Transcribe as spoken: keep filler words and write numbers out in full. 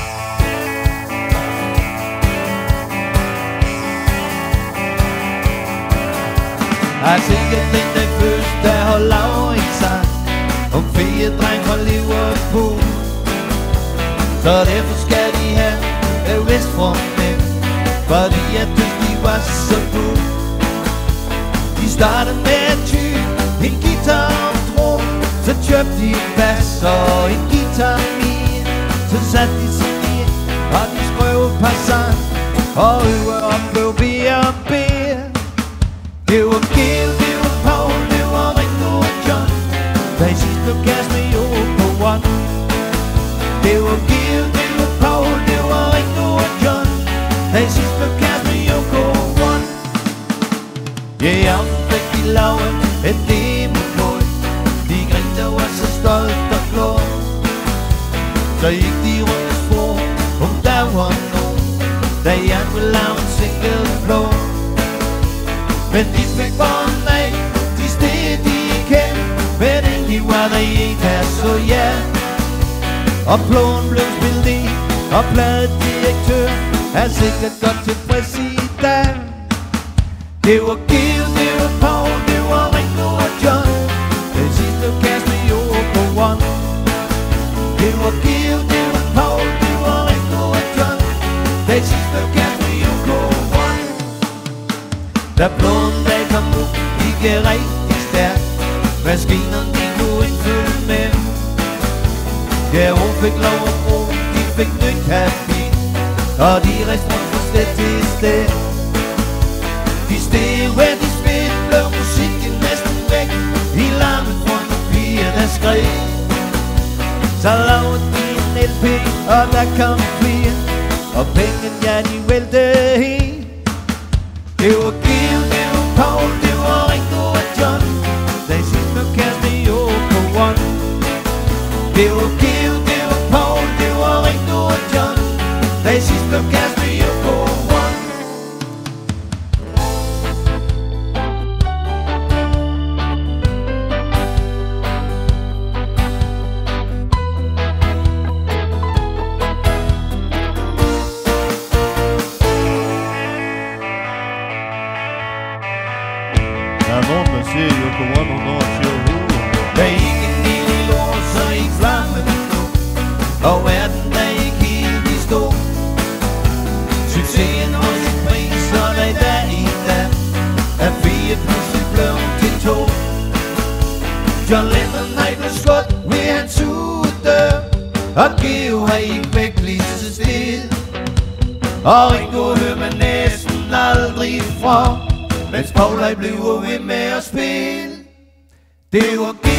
Jeg tænker den dag først, der holdt lav en sang om feriedreng fra Liverpool. Så derfor skal de have vest fra dem, fordi jeg synes de var så cool. De startede med at tyde en guitar og tro, så købte de en bass og en guitar mere. Så satte de sig ned, og de skrev et par sang, og øver og blev bedre og bedre. Det var Gil, det var Paul, det var Ringo og John, da i sidst blev kast med Yoko One. Det var Gil, det var Paul, det var Ringo og John, da i sidst blev kast med Yoko One. Ja, yeah, om fik de lavet et demo-kål, de grinte og var så stolt og glade. Så gik de rundt og spurgte, om der var nogen, der gerne ville lave en single-plade. Men de fik bånd af, de steg de igen, men egentlig var der en, der så ja. Og ploden blev spillet i, og pladedirektøren er sikkert godt tilfreds i dag. Det var Gil, det var Paul, det var Ringo og John, den sidste kast med Yoko One. Det var Gil, det var Paul, det var Ringo og John, den sidste kast med Yoko One. Da ploden dag kom ud, gik jeg rigtig stærkt, maskinerne de kunne ikke følge med. Ja, hun fik lov at bruge, de fik nyt kaffe, og de rejste rundt fra sted til sted. De steg, hvor de spil, blev musikken næsten væk, i larmen fra en piger, der skrev. Så lavede de en L P, og der kom flere, og pengene, ja, de væltede helt. Det var Gil, det var Paul, det var Ringo og John, da i sidst blev kast med Yoko One. Det var Gil, det var Paul, det var Ringo og John, da i sidst blev kast med Yoko One. Der er nogen, der siger Yoko One, og nogen siger Hulu. Der er ikke en lille lort, så ikke flamme nu, og verden er ikke helt i stå. Succesen hos sin pris, og der i dag i dag er fire pludselig blevet til to. John Lennon har ikke blevet skudt ved hans udør, og Geo har ikke væk lige så stille. Og Ringo hører man næsten aldrig fra, mens Paul bliver ved med at spille. Det var